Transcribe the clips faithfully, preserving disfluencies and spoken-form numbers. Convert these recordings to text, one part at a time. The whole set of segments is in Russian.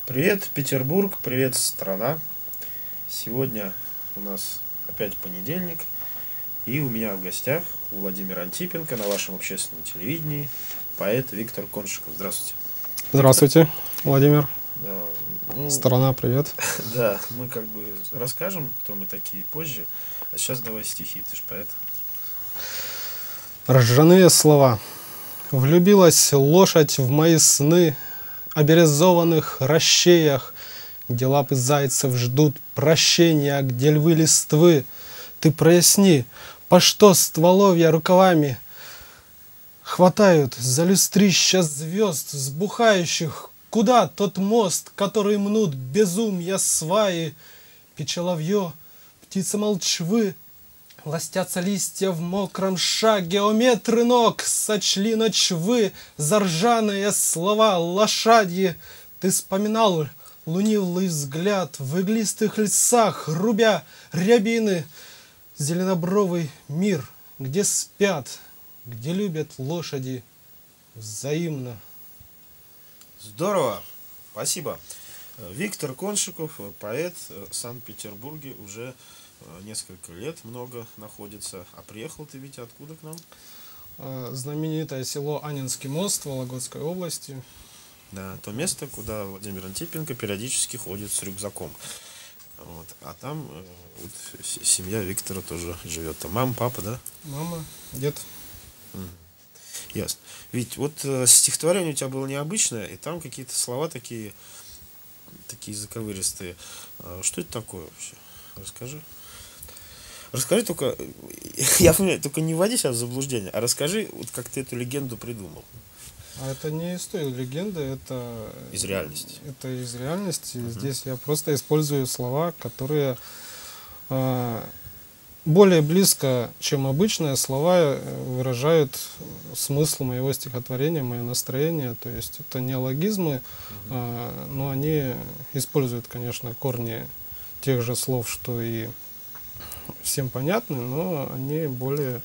Привет, Петербург, привет, страна. Сегодня у нас опять понедельник, и у меня в гостях у Владимира Антипенко на вашем общественном телевидении поэт Виктор Коншиков. Здравствуйте. Здравствуйте, Виктор. Владимир. Да, ну, Страна, привет. Да, мы как бы расскажем, кто мы такие, позже. А сейчас давай стихи, ты ж поэт. Ржаные слова. Влюбилась лошадь в мои сны о бирюзованных рощеях, где лапы зайцев ждут прощения, где львы листвы. Ты проясни, по что стволовья рукавами хватают за люстрища звезд взбухающих? Куда тот мост, который мнут безумья сваи? Пчеловье, птица молчвы, ластятся листья в мокром шаге, геометры ног сочли ночвы за ржаные слова лошадьи. Ты вспоминал лунивый взгляд в иглистых лесах, рубя рябины, зеленобровый мир, где спят, где любят лошади взаимно. Здорово, спасибо. Виктор Коншиков, поэт, в Санкт-Петербурге уже несколько лет много находится. А приехал ты, Витя, откуда к нам? Знаменитое село Анненский мост Вологодской области. Да, то место, куда Владимир Антипенко периодически ходит с рюкзаком. Вот. А там вот, семья Виктора тоже живет. Там мама, папа, да? Мама, дед. Угу. Ясно. Ведь вот э, стихотворение у тебя было необычное, и там какие-то слова такие, такие заковыристые. А что это такое вообще? Расскажи. Расскажи только, я понимаю, только не вводи сейчас в заблуждение, а расскажи, вот как ты эту легенду придумал. А это не из той легенды, это из реальности. Это из реальности. Uh-huh. Здесь я просто использую слова, которые э, более близко, чем обычные слова, выражают смысл моего стихотворения, мое настроение. То есть это неологизмы, uh-huh. э, но они используют, конечно, корни тех же слов, что и всем понятны, но они более,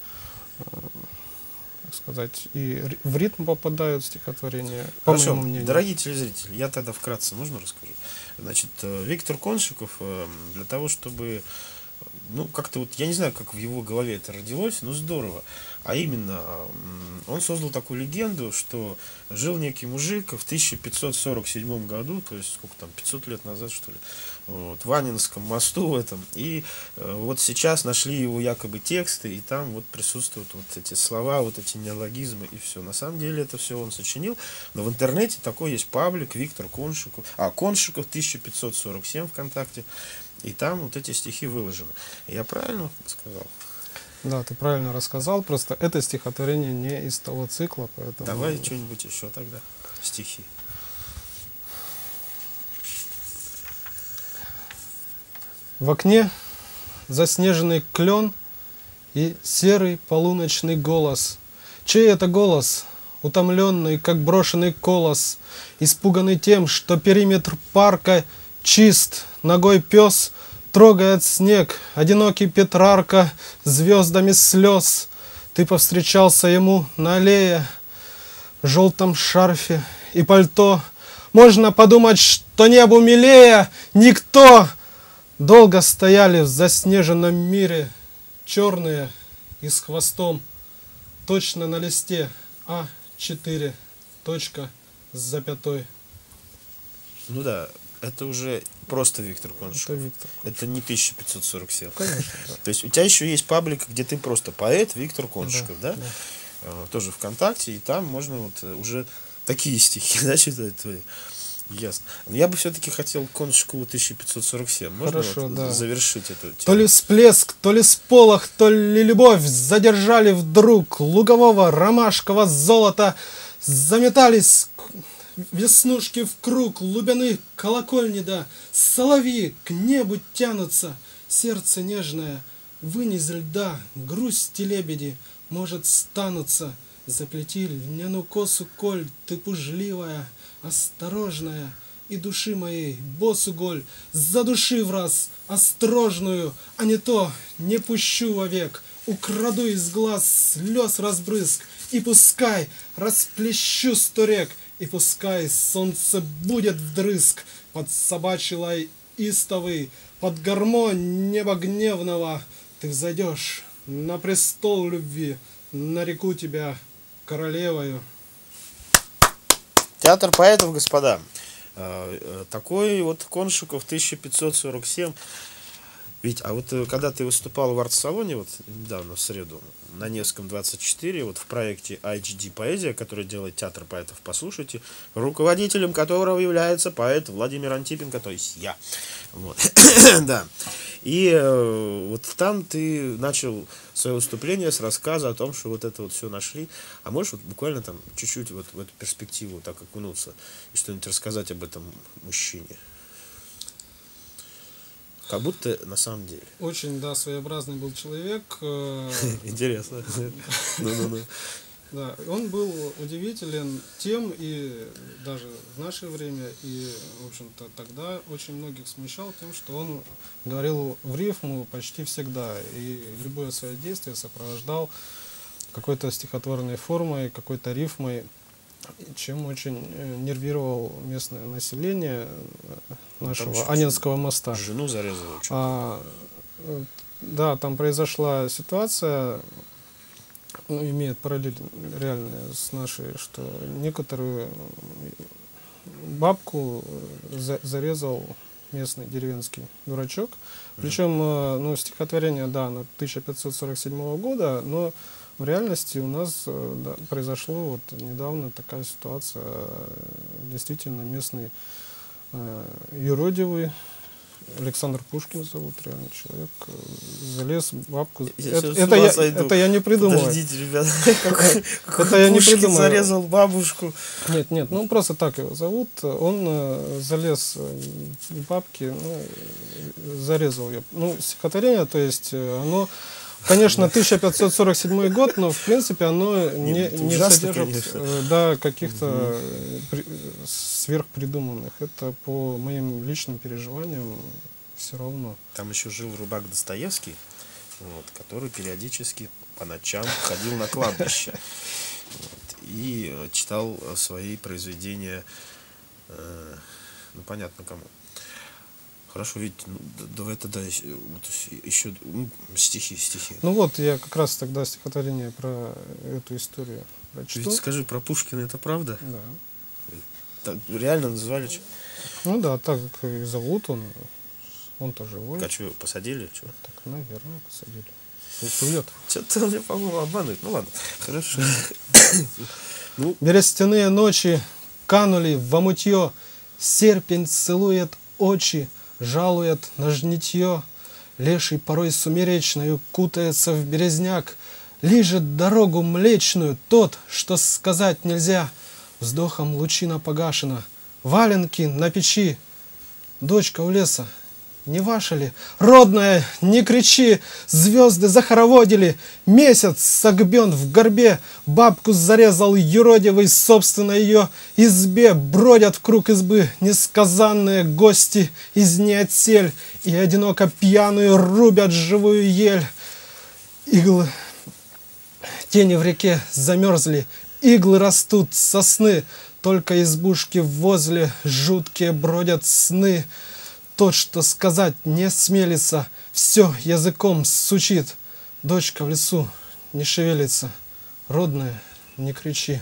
так сказать, и в ритм попадают в стихотворение, по Хорошо, моему мнению. Дорогие телезрители, я тогда вкратце можно расскажу. Значит, Виктор Коншиков для того, чтобы, ну, как-то вот, я не знаю, как в его голове это родилось, но здорово. А именно, он создал такую легенду, что жил некий мужик в тысяча пятьсот сорок седьмом году, то есть сколько там, пятьсот лет назад, что ли, вот, в Анненском мосту в этом. И э, вот сейчас нашли его якобы тексты, и там вот присутствуют вот эти слова, вот эти неологизмы и все. На самом деле это все он сочинил, но в интернете такой есть паблик Виктор Коншиков, а Коншиков тысяча пятьсот сорок семь ВКонтакте, и там вот эти стихи выложены. Я правильно сказал? Да, ты правильно рассказал, просто это стихотворение не из того цикла, поэтому... Давай что-нибудь еще тогда, стихи. В окне заснеженный клен и серый полуночный голос. Чей это голос? Утомленный, как брошенный колос, испуганный тем, что периметр парка чист, ногой пес трогает снег, одинокий Петрарка звездами слез. Ты повстречался ему на аллее, в желтом шарфе и пальто. Можно подумать, что небу милее никто. Долго стояли в заснеженном мире, черные и с хвостом, точно на листе а четыре, точка с запятой. Ну да, это уже просто Виктор Коншиков. Это, Виктор. Это не тысяча пятьсот сорок семь. Конечно, да. То есть у тебя еще есть паблик, где ты просто поэт Виктор Коншиков, да? Да, да? А, тоже ВКонтакте, и там можно вот уже такие стихи, да, читать твои. Ясно. Но я бы все-таки хотел Коншикову тысяча пятьсот сорок семь. Можно Хорошо, вот да. завершить эту тему? То ли всплеск, то ли сполох, то ли любовь задержали вдруг лугового ромашкового золота. Заметались веснушки в круг, лубяны колокольни, да, соловьи к небу тянутся, сердце нежное, вынь из льда, грусти лебеди, может, станутся, заплети льняну косу, коль ты пужливая, осторожная, и души моей босу голь, задуши в раз острожную, а не то не пущу вовек, украду из глаз слез разбрызг, и пускай расплещу сто рек, и пускай солнце будет вдрызг под собачий лай истовый, под гармонь неба гневного ты взойдешь на престол любви, нареку тебя королевою. Театр поэтов, господа. Такой вот Коншиков, тысяча пятьсот сорок семь. Ведь, а вот когда ты выступал в арт-салоне, вот недавно, в среду, на Невском двадцать четыре, вот в проекте эйч ди Поэзия, который делает Театр поэтов, послушайте, руководителем которого является поэт Владимир Антипенко, то есть я. Вот. Да. И э, вот там ты начал свое выступление с рассказа о том, что вот это вот все нашли. А можешь вот буквально там чуть-чуть вот в эту перспективу так окунуться и что-нибудь рассказать об этом мужчине? Как будто на самом деле. Очень, да, своеобразный был человек. Интересно. Ну-ну-ну. Да, он был удивителен тем, и даже в наше время, и, в общем-то, тогда очень многих смущал тем, что он говорил в рифму почти всегда, и любое свое действие сопровождал какой-то стихотворной формой, какой-то рифмой, чем очень нервировал местное население нашего там Анненского моста. Жену зарезал. А, да, там произошла ситуация, ну, имеет параллель реальная с нашей, что некоторую бабку за, зарезал местный деревенский дурачок. Причем, ну, стихотворение, да, на тысяча пятьсот сорок седьмого года, но в реальности у нас, да, произошло вот недавно такая ситуация. Действительно, местный э, юродивый, Александр Пушкин зовут, реально человек, залез в бабку. Я это, это, я, это я не придумал. Подождите, ребята, это я не придумал. Зарезал бабушку. Нет, нет, ну просто так его зовут. Он э, залез в бабки, ну, зарезал ее. Ну, стихотворение, то есть оно, конечно, тысяча пятьсот сорок седьмой год, но в принципе оно не, не содержит э, да, каких-то угу. сверхпридуманных. Это по моим личным переживаниям все равно. Там еще жил рыбак Достоевский, вот, который периодически по ночам ходил на кладбище вот, и читал свои произведения, э, ну понятно кому. Хорошо, ведь ну, давай тогда вот, еще ну, стихи, стихи. Ну вот, я как раз тогда стихотворение про эту историю прочту. Ведь скажи, про Пушкина это правда? Да. Так, реально называли? Ну да, так как и зовут он, он-то живой. А что, посадили? Что? Так, наверное, посадили. Плывет. Что-то мне, по-моему, обманывает. Ну ладно, хорошо. Ну. Берестяные ночи канули в омутье, серпень целует очи, жалует на жнитье, леший порой сумеречною кутается в березняк, лижет дорогу млечную тот, что сказать нельзя, вздохом лучина погашена, валенки на печи. Дочка у леса, не ваша ли? Родная, не кричи, звезды захороводили, месяц согбен в горбе, бабку зарезал юродивый, собственно ее избе, бродят в круг избы несказанные гости из неотсель, и одиноко пьяную рубят живую ель. Иглы, тени в реке замерзли, иглы растут сосны, только избушки возле жуткие бродят сны. Тот, что сказать не смелится, все языком сучит. Дочка в лесу не шевелится, родная, не кричи.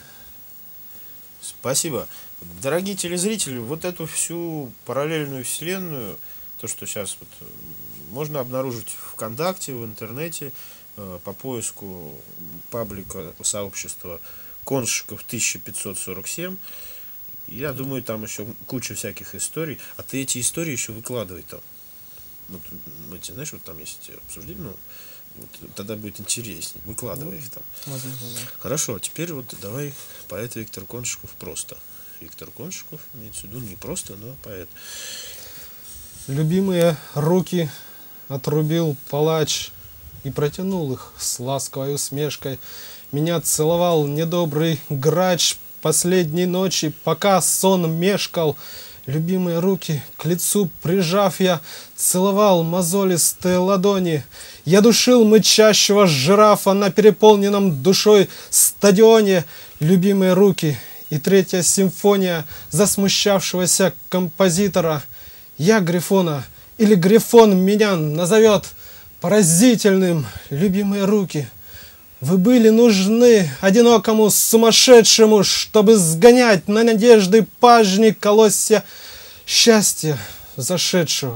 Спасибо. Дорогие телезрители, вот эту всю параллельную вселенную, то, что сейчас вот, можно обнаружить ВКонтакте, в интернете, по поиску паблика сообщества Коншиков тысяча пятьсот сорок семь. Я думаю, там еще куча всяких историй. А ты эти истории еще выкладывай там. Вот, эти, знаешь, вот там есть обсуждения, ну, вот, тогда будет интереснее. Выкладывай их там. Возможно, да. Хорошо, а теперь вот давай поэт Виктор Коншиков просто. Виктор Коншиков, имеется в виду не просто, но поэт. Любимые руки отрубил палач и протянул их с ласковой усмешкой. Меня целовал недобрый грач последней ночи, пока сон мешкал. Любимые руки к лицу прижав, я целовал мозолистые ладони. Я душил мычащего жирафа на переполненном душой стадионе. Любимые руки и третья симфония засмущавшегося композитора. Я Грифона, или Грифон меня назовет поразительным, любимые руки. Вы были нужны одинокому сумасшедшему, чтобы сгонять на надежды пажни колосья счастья зашедшего.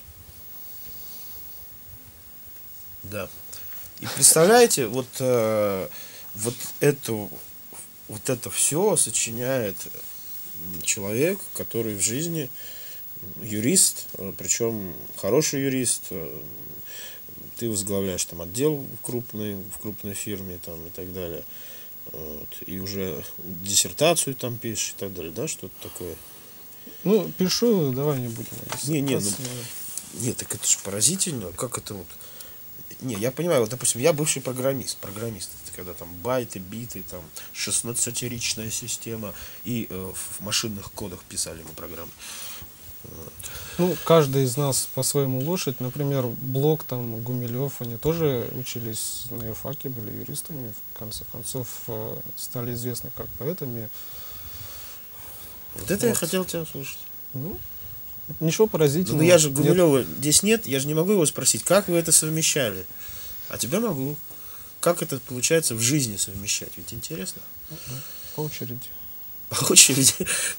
Да. И представляете, вот, э, вот, эту, вот это все сочиняет человек, который в жизни юрист, причем хороший юрист. Ты возглавляешь там отдел в крупной, в крупной фирме там, и так далее. Вот. И уже диссертацию там пишешь и так далее, да, что-то такое. Ну, пишу, давай не будем. Не, не, ну, нет, так это же поразительно. Как это вот. Не, я понимаю, вот, допустим, я бывший программист. Программист, это когда там байты, биты, там шестнадцатиричная система, и э, в машинных кодах писали мы программы. Вот. Ну, каждый из нас по-своему лошадь. Например, Блок, там, Гумилев, они тоже учились на юрфаке, были юристами, в конце концов э, стали известны как поэтами. Вот это вот. Я хотел тебя слушать. Ну, ничего поразительного. Ну, я же Гумилева нет. Здесь нет, я же не могу его спросить, как вы это совмещали. А тебя могу. Как это получается в жизни совмещать? Ведь интересно. По очереди. По очереди?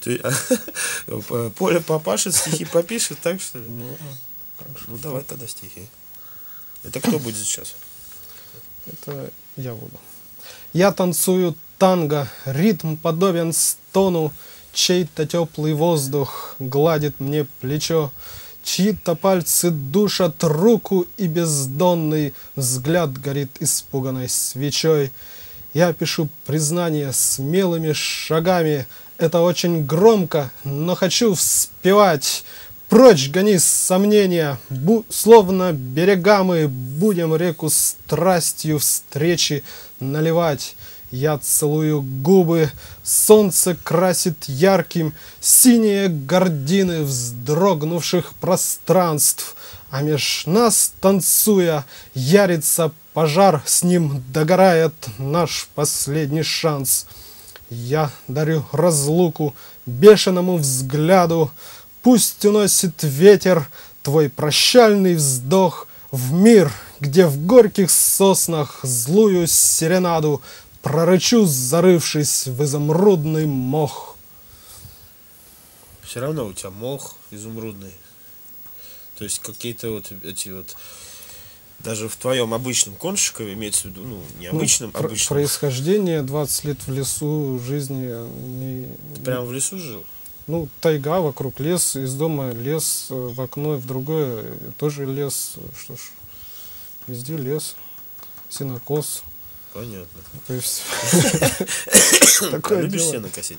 Поля попашет, стихи попишет, так что ли? Ну, ну давай тогда стихи. Это кто будет сейчас? Это я буду. Я танцую танго, ритм подобен стону, чей-то теплый воздух гладит мне плечо, чьи-то пальцы душат руку, и бездонный взгляд горит испуганной свечой. Я пишу признание смелыми шагами, это очень громко, но хочу вспевать. Прочь гони сомнения, бу- словно берега мы будем реку страстью встречи наливать. Я целую губы, солнце красит ярким синие гардины вздрогнувших пространств, а меж нас, танцуя, ярится пожар, с ним догорает наш последний шанс. Я дарю разлуку бешеному взгляду, пусть уносит ветер твой прощальный вздох в мир, где в горьких соснах злую серенаду прорычу, зарывшись в изумрудный мох. Все равно у тебя мох изумрудный. То есть какие-то вот эти вот, даже в твоем обычном Коншикове, имеется в виду, ну, необычном, ну, обычном. Происхождение двадцать лет в лесу, жизни. Не, Ты прямо в лесу жил? Ну, тайга вокруг, лес, из дома лес, в окно, в другое тоже лес. Что ж, везде лес, сенокос. Понятно. То есть, такое любишь сено косить?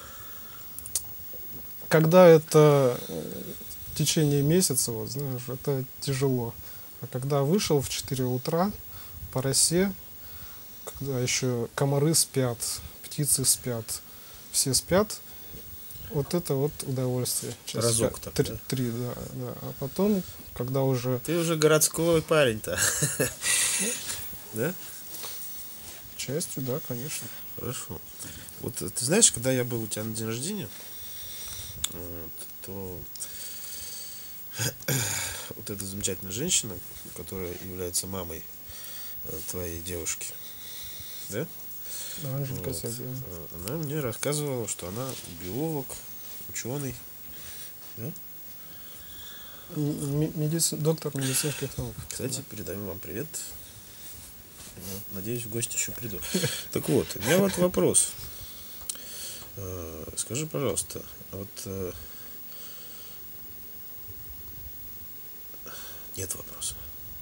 Когда это в течение месяца, вот знаешь, это тяжело. А когда вышел в четыре утра по росе, когда еще комары спят, птицы спят, все спят, вот это вот удовольствие. Разок так, три, да? три, да, да. А потом, когда уже... Ты уже городской парень-то. Да? Частью, да, конечно. Хорошо. Вот ты знаешь, когда я был у тебя на день рождения, вот, то вот эта замечательная женщина, которая является мамой твоей девушки, да? Анжелька Вот. Сергеевна. Она мне рассказывала, что она биолог, ученый, да? Медици... Доктор медицинских наук. Кстати, да. передаем вам привет. Надеюсь, в гости еще приду. Так вот, у меня вот вопрос. Скажи, пожалуйста, вот нет вопроса.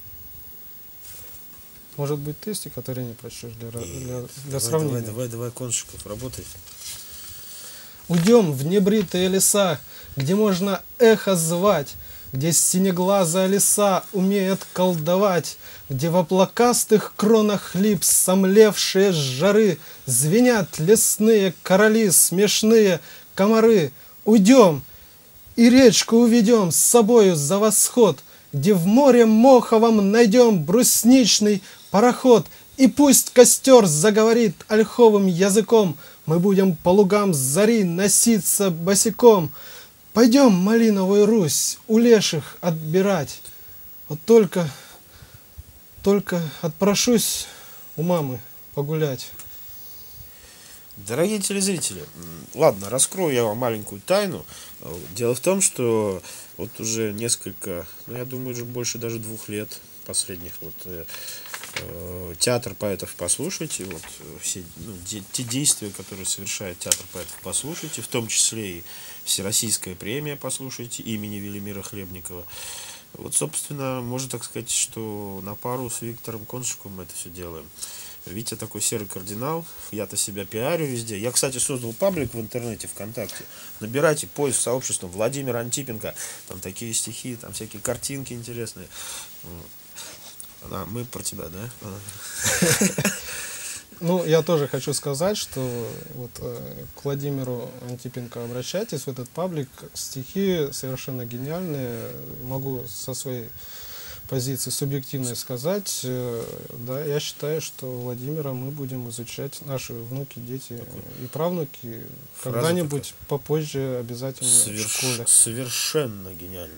Может быть, ты стихотворение прочтешь для, для, для давай, сравнения? Давай, давай, давай, Коншиков, работай. Уйдем в небритые леса, где можно эхо звать, где синеглазая лиса умеет колдовать, где в облакастых кронах лип сомлевшие жары звенят лесные короли, смешные комары. Уйдем и речку уведем с собою за восход, где в море моховом найдем брусничный пароход, и пусть костер заговорит ольховым языком, Мы будем по лугам зари носиться босиком. Пойдем, малиновую Русь, у леших отбирать. Вот только, только отпрошусь у мамы погулять. Дорогие телезрители, ладно, раскрою я вам маленькую тайну. Дело в том, что вот уже несколько, ну я думаю, уже больше даже двух лет последних, вот э, э, театр поэтов послушайте, вот все ну, де, те действия, которые совершает театр поэтов послушайте, в том числе и Всероссийская премия послушайте имени Велимира Хлебникова. Вот, собственно, можно так сказать, что на пару с Виктором Коншиковым мы это все делаем. Витя такой серый кардинал, я-то себя пиарю везде. Я, кстати, создал паблик в интернете, ВКонтакте. Набирайте поиск сообщества Владимир Антипенко. Там такие стихи, там всякие картинки интересные. А, мы про тебя, да? Ну, я тоже хочу сказать, что вот э, к Владимиру Антипенко обращайтесь в этот паблик. Стихи совершенно гениальные. Могу со своей позиции субъективной сказать, э, да, я считаю, что Владимира мы будем изучать, наши внуки, дети и правнуки, когда-нибудь попозже обязательно Соверш... в школе. Совершенно гениально.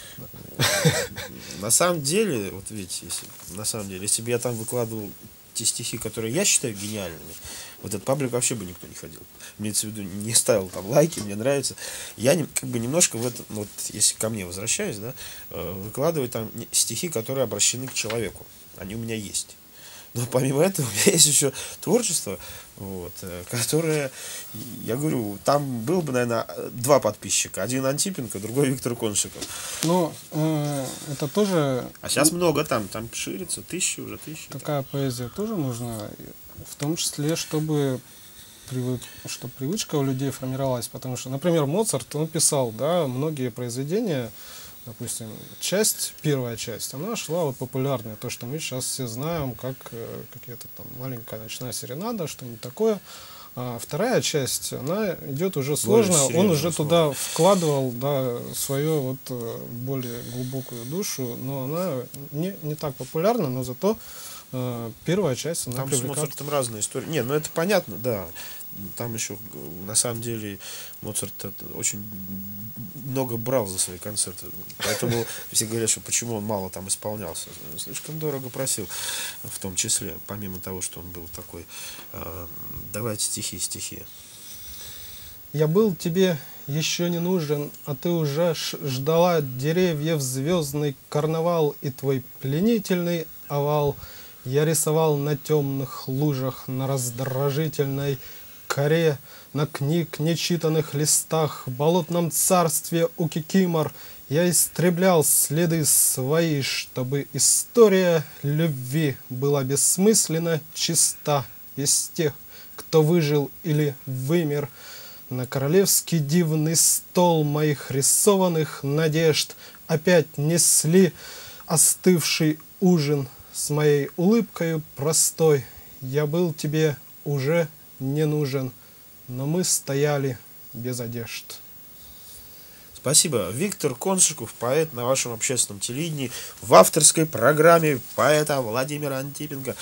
На самом деле, вот видите, если, на самом деле, если бы я там выкладывал те стихи, которые я считаю гениальными, вот этот паблик вообще бы никто не ходил. Имеется в виду, не ставил там лайки, мне нравится. Я не, как бы немножко в этом, ну, вот если ко мне возвращаюсь, да, выкладываю там стихи, которые обращены к человеку. Они у меня есть. Но помимо этого у меня есть еще творчество, вот, которое, я говорю, там было бы, наверное, два подписчика. Один Антипенко, другой Виктор Коншиков. Ну, э, это тоже... А сейчас много там, там ширится, тысячи уже, тысячи. Такая там. Поэзия тоже нужна, в том числе, чтобы, привык, чтобы привычка у людей формировалась. Потому что, например, Моцарт, он писал, да, многие произведения, допустим, часть, первая часть, она шла вот популярная, то, что мы сейчас все знаем, как э, какая-то там маленькая ночная серенада, что-нибудь такое. А вторая часть, она идет уже сложно, он уже туда вкладывал, да, свою вот э, более глубокую душу, но она не, не так популярна, но зато э, первая часть, она там привлекает. С Моцартом разные истории. Не, ну это понятно, да. Там еще, на самом деле, Моцарт очень много брал за свои концерты. Поэтому все говорят, что почему он мало там исполнялся. Слишком дорого просил, в том числе, помимо того, что он был такой. Давайте стихи, стихи. Я был тебе еще не нужен, а ты уже ждала деревьев звездный карнавал и твой пленительный овал. Я рисовал на темных лужах, на раздражительной коре, на книг нечитанных листах, в болотном царстве у кикимор. Я истреблял следы свои, чтобы история любви была бессмысленно чиста. Из тех, кто выжил или вымер, на королевский дивный стол моих рисованных надежд опять несли остывший ужин с моей улыбкою простой. Я был тебе уже не нужен, но мы стояли без одежд. Спасибо. Виктор Коншиков, поэт на вашем общественном телевидении, в авторской программе поэта Владимира Антипенко.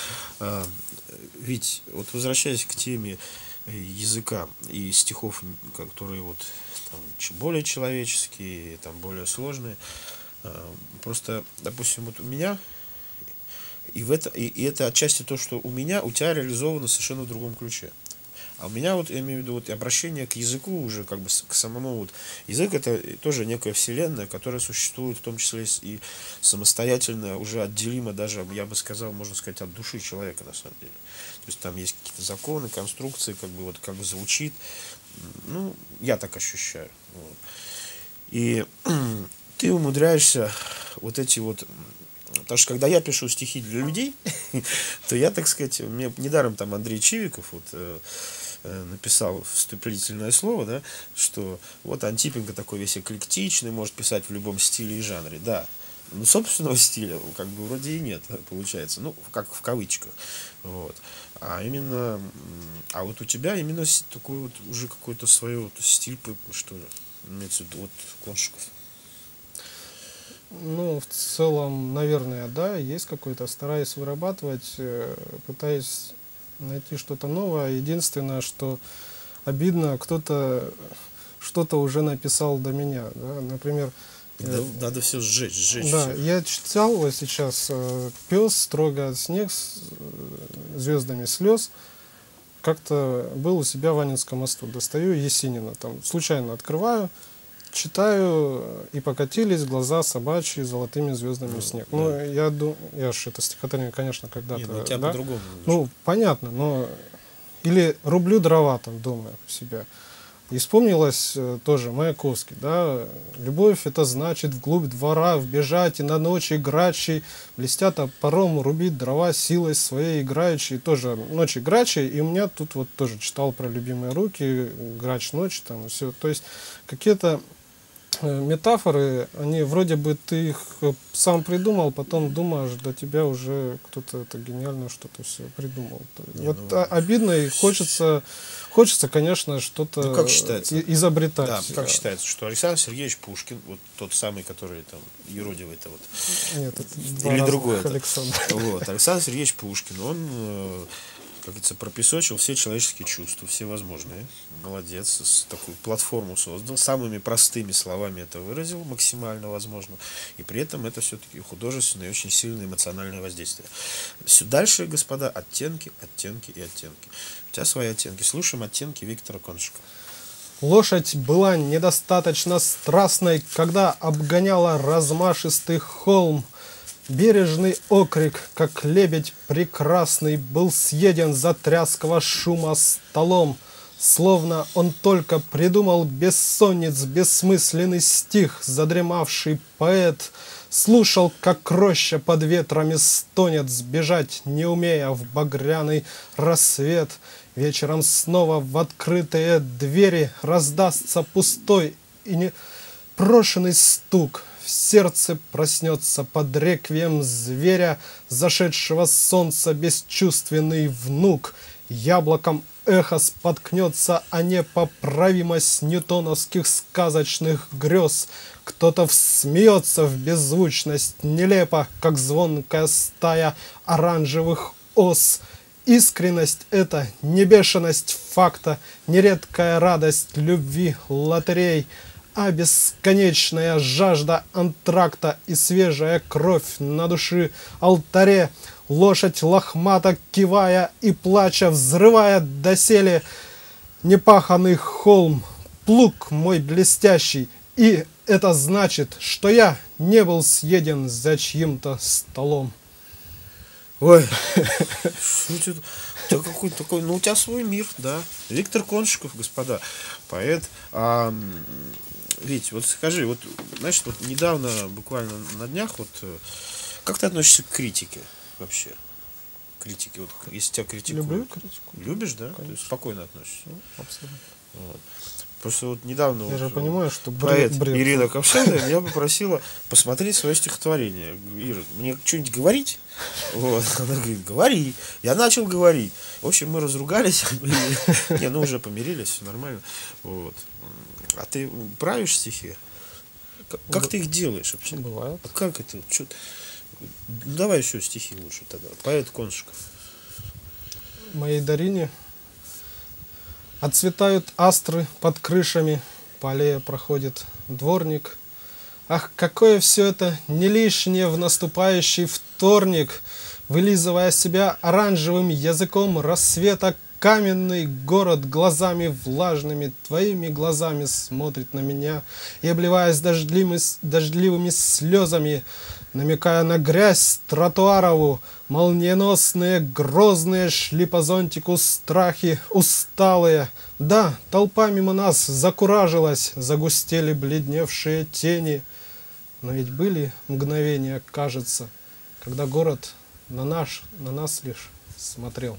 Ведь, вот возвращаясь к теме языка и стихов, которые вот там, более человеческие, там, более сложные, просто, допустим, вот у меня, и, в это, и, и это отчасти то, что у меня, у тебя реализовано совершенно в другом ключе. А у меня, вот, я имею в виду, вот, обращение к языку уже, как бы, к самому, вот, язык это тоже некая вселенная, которая существует в том числе и самостоятельно, уже отделимо даже, я бы сказал, можно сказать, от души человека, на самом деле. То есть там есть какие-то законы, конструкции, как бы, вот, как бы звучит, ну, я так ощущаю. Вот. И ты умудряешься вот эти вот... Потому что когда я пишу стихи для людей, то я, так сказать, мне недаром там Андрей Чивиков вот, э, э, написал вступительное слово, да, что вот Антипенко такой весь эклектичный, может писать в любом стиле и жанре. Да, ну, собственного стиля как бы вроде и нет, получается, ну, как в кавычках. Вот. А именно, а вот у тебя именно такой вот уже какой-то свой вот стиль, что ли, имеется в виду, вот Коншиков. Ну, в целом, наверное, да, есть какой-то, стараюсь вырабатывать, пытаюсь найти что-то новое. Единственное, что обидно, кто-то что-то уже написал до меня, да, например. Да, э, надо все сжечь, сжечь. Да, все. я читал вот сейчас э, «Пес строго снег с э, звездами слез». Как-то был у себя в Анинском мосту, достаю Есенина, там случайно открываю, читаю, и покатились глаза собачьи золотыми звездами в снег. Ну, да. я думаю, я ж это стихотворение, конечно, когда-то. Не, ну, у тебя да? по-другому. Ну, понятно, но или рублю дрова там дома у себя. И вспомнилось э, тоже Маяковский, да, любовь это значит вглубь двора вбежать и на ночи грачей, блестя топором рубить дрова силой своей играющей, тоже ночи грачей, и у меня тут вот тоже читал про любимые руки, грач ночь там и все, то есть какие-то метафоры, они вроде бы ты их сам придумал, потом думаешь, до тебя уже кто-то это гениально что-то все придумал. Не, вот ну, обидно и хочется, хочется, конечно, что-то ну, как считается? изобретать. Да, как считается, что Александр Сергеевич Пушкин, вот тот самый, который там юродивый-то вот. Нет, это или другой. Александр. Вот, Александр Сергеевич Пушкин, он, как говорится, пропесочил все человеческие чувства, все возможные. Молодец, такую платформу создал, самыми простыми словами это выразил, максимально возможно. И при этом это все-таки художественное и очень сильное эмоциональное воздействие. Дальше, господа, оттенки, оттенки и оттенки. У тебя свои оттенки. Слушаем оттенки Виктора Коншика. Лошадь была недостаточно страстной, когда обгоняла размашистый холм. Бережный окрик, как лебедь прекрасный, был съеден за тряского шума столом. Словно он только придумал бессонниц бессмысленный стих, задремавший поэт слушал, как роща под ветрами стонет, сбежать не умея в багряный рассвет. Вечером снова в открытые двери раздастся пустой и непрошенный стук. В сердце проснется под реквием зверя, зашедшего с солнца бесчувственный внук. Яблоком эхо споткнется о непоправимость ньютоновских сказочных грез. Кто-то всмеется в беззвучность нелепо, как звонкая стая оранжевых ос. Искренность — это не бешеность факта, не редкая радость любви лотерей, а бесконечная жажда антракта и свежая кровь на души алтаре. Лошадь лохмато кивая и плача взрывая доселе непаханный холм. Плуг мой блестящий, и это значит, что я не был съеден за чьим-то столом. Ой, что это? У тебя какой-то такой, ну у тебя свой мир, да. Виктор Коншиков, господа, поэт. А, Вить, вот скажи, вот, значит, вот недавно, буквально на днях, вот, как ты относишься к критике вообще? Критике, вот, если тебя критикуют. Люблю критику. Любишь, да? Конечно. То есть спокойно относишься. Ну, абсолютно. Вот. Просто вот недавно Я вот, же понимаю, что поэт бред, бред. Ирина Ковшенко меня попросила посмотреть свое стихотворение. Ира, мне что-нибудь говорить? Вот. Она говорит, говори. Я начал говорить. В общем, мы разругались. Не, ну уже помирились, все нормально. Вот. А ты правишь стихи? Как ты их делаешь вообще? Бывает. А как это? Чё? Ну, давай еще стихи лучше тогда. Поэт Коншиков. Моей Дарине отцветают астры под крышами, по аллее проходит дворник. Ах, какое все это не лишнее в наступающий вторник, вылизывая себя оранжевым языком рассвета, каменный город глазами влажными, твоими глазами смотрит на меня и, обливаясь дождливыми, дождливыми слезами, намекая на грязь тротуарову, молниеносные, грозные шли по зонтику страхи, усталые. Да, толпа мимо нас закуражилась, загустели бледневшие тени. Но ведь были мгновения, кажется, когда город на, наш, на нас лишь смотрел.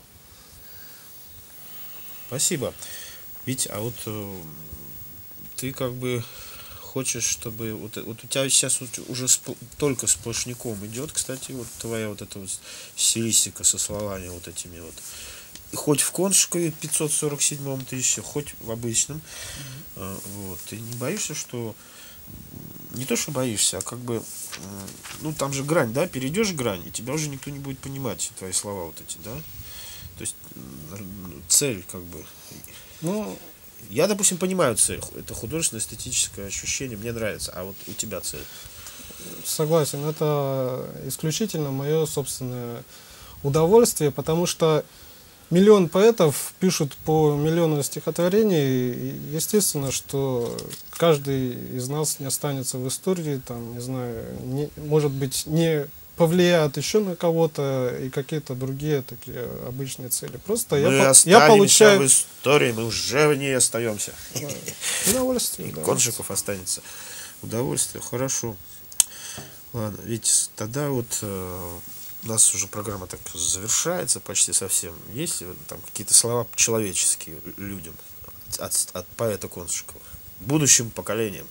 Спасибо. Ведь, а вот э, ты как бы хочешь, чтобы вот, вот у тебя сейчас вот уже сп- только сплошняком идет, кстати, вот твоя вот эта вот стилистика со словами вот этими вот. Хоть в Коншикове пятьсот сорок седьмом тысяче, хоть в обычном. Mm-hmm. э, вот. Ты не боишься, что не то, что боишься, а как бы, ну там же грань, да, перейдешь грань, и тебя уже никто не будет понимать, твои слова вот эти, да? То есть цель как бы. Ну, Я, допустим, понимаю цель. Это художественно-эстетическое ощущение, мне нравится. А вот у тебя цель? Согласен, это исключительно мое собственное удовольствие, потому что миллион поэтов пишут по миллиону стихотворений, и естественно, что каждый из нас не останется в истории, там, не знаю, не, может быть, не повлияет еще на кого-то и какие-то другие такие обычные цели. Просто Мы я, по- останемся я получаю в истории, мы уже в ней остаемся. удовольствие. И Да. Коншиков останется. Удовольствие, хорошо. Ладно, ведь тогда вот э, у нас уже программа так завершается почти совсем. Есть ли там какие-то слова человеческие людям от, от поэта Коншикова? Будущим поколениям.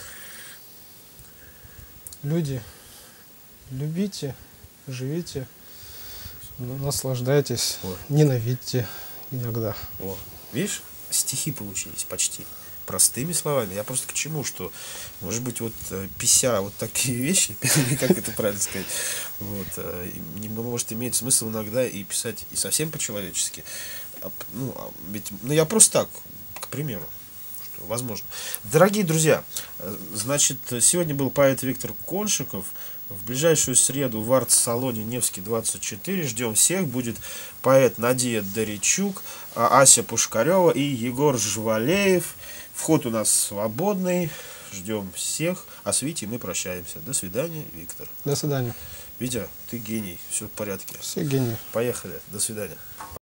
Люди, любите, живите, наслаждайтесь, Ой. ненавидьте иногда. О, видишь, стихи получились почти простыми словами. Я просто к чему, что, может быть, вот э, пися вот такие вещи, или как это правильно сказать, вот, э, и не- может иметь смысл иногда и писать и совсем по-человечески. А п- Ну, а ведь, ну, я просто так, к примеру, что возможно. Дорогие друзья, э, значит, сегодня был поэт Виктор Коншиков. В ближайшую среду в арт-салоне Невский двадцать четыре ждем всех. Будет поэт Надия Доричук, а, Ася Пушкарева и Егор Жвалеев. Вход у нас свободный. Ждем всех. А с Витей мы прощаемся. До свидания, Виктор. До свидания. Витя, ты гений. Все в порядке. Все гении. Поехали. До свидания.